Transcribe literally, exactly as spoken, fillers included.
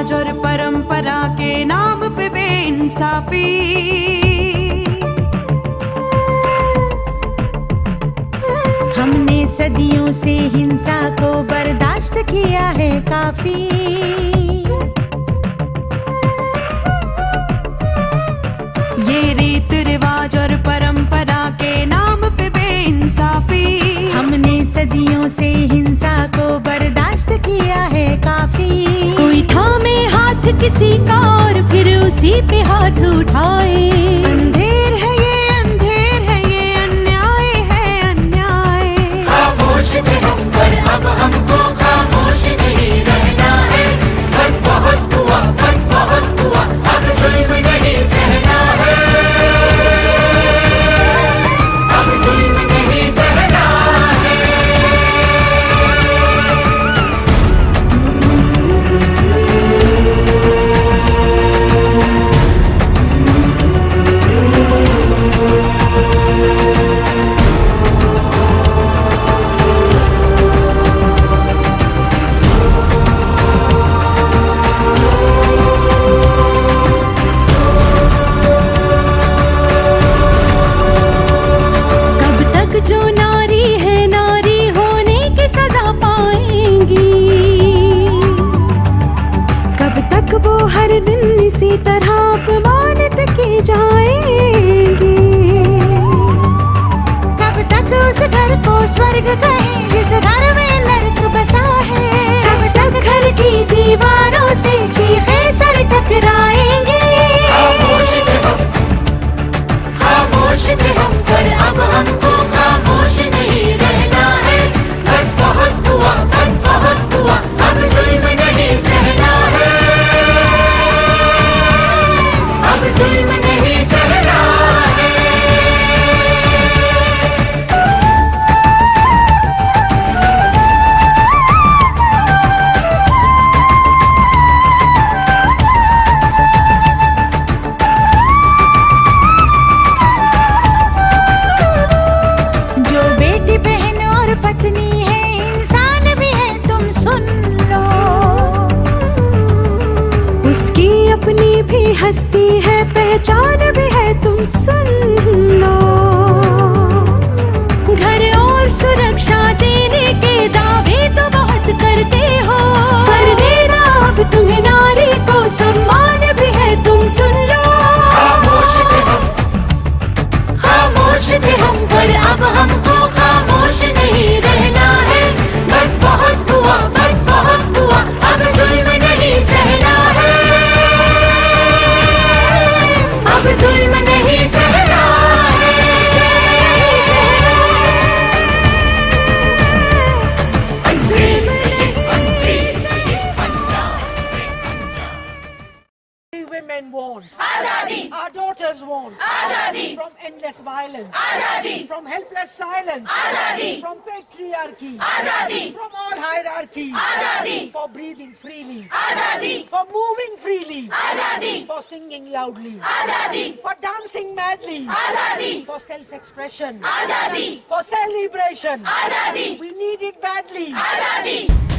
रिवाज और परंपरा के नाम पे बेइंसाफी। हमने सदियों से हिंसा को बर्दाश्त किया है काफी। ये रीत रिवाज और परंपरा के नाम पे बेइंसाफी। हमने सदियों से हिंसा को बर्दाश्त किया है काफी। कोई थामे हाथ किसी का और फिर उसी पे हाथ उठाए। अंधेर है ये, अंधेर है ये, अन्याय है अन्याय। खामोश थे हम पर अब हमको खामोश नहीं रहना है। बस बहुत हुआ, बस बहुत हुआ, अब जुल्म नहीं सहना है। अब जुल्म नहीं सहना है। जो नारी है नारी होने की सजा पाएंगी। कब तक वो हर दिन इसी तरह अपमानित की जाएंगी। कब तक उस घर को स्वर्ग कहें जिस घर में नर्क बसा है। कब तक घर की दीवारों से चीखें सर टकराएंगी। खामोश थे हम, खामोश थे हम पर अब हमको खामोश नहीं रहना है। बस बहुत हुआ, बस बहुत हुआ, अब जुल्म नहीं सहना है। अब जुल्म नहीं सहना है। पत्नी है इंसान भी है, तुम सुन लो। उसकी अपनी भी हस्ती है, पहचान भी है, तुम सुन लो। घर और सुरक्षा देने के दावे तो बहुत करते हो, पर देना अब तुम्हें नारी को सम्मान भी है, तुम सुन लो। खामोश थे हम, खामोश थे हम पर अब हमको खामोश नहीं रहना है। बस बहुत हुआ, बस बहुत हुआ, अब जुल्म नहीं सहना है। अब जुल्म नहीं सहना है। Women want Azadi. Our daughters want Azadi. From endless violence, Azadi. from helpless silence, Azadi. from patriarchy, Azadi. from all hierarchy, Azadi. for breathing freely, Azadi. for moving freely, Azadi. for singing loudly, Azadi. for dancing madly, Azadi. for self-expression, Azadi. for celebration. Azadi. We need it badly. Azadi.